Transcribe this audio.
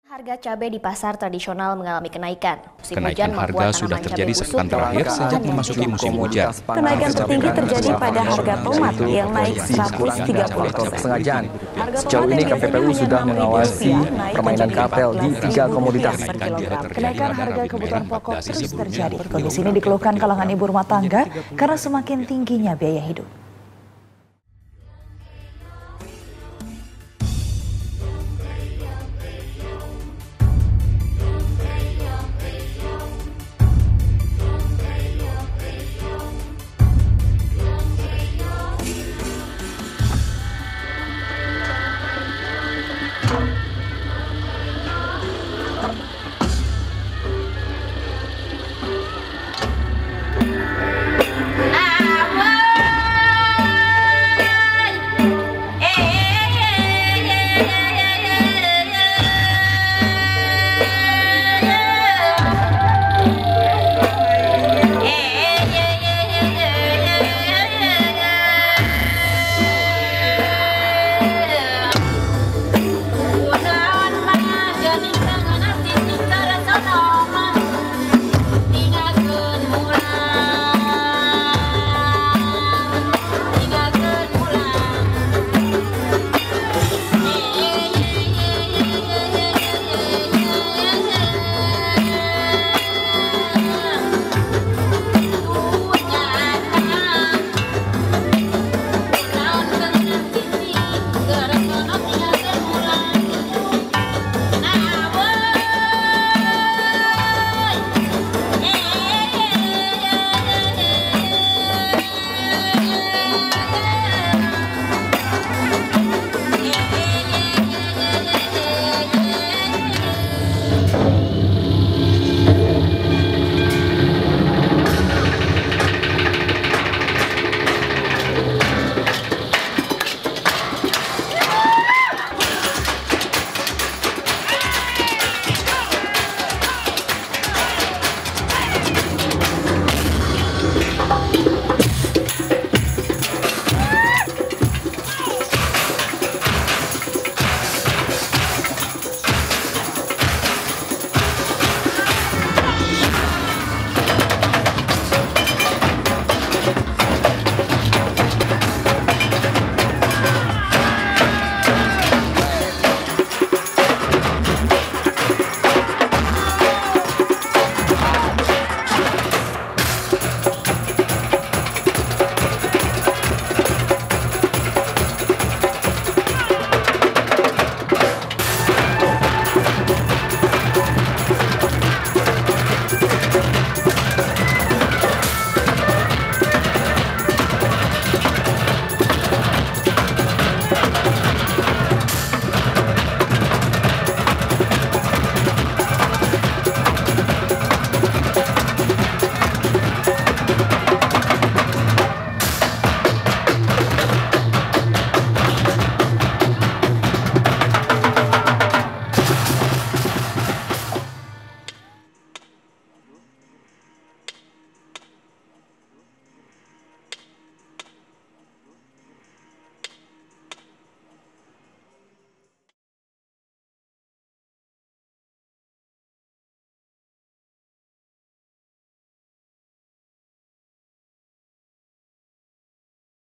Harga cabai di pasar tradisional mengalami kenaikan. Kenaikan harga sudah terjadi sepekan terakhir sejak memasuki musim hujan. Kenaikan tertinggi terjadi pada harga tomat yang naik 130%. Sengaja. Sejauh ini KPPU sudah mengawasi permainan kartel di 3 komoditas. Kenaikan harga kebutuhan pokok terus terjadi. Kondisi ini dikeluhkan kalangan ibu rumah tangga karena semakin tingginya biaya hidup.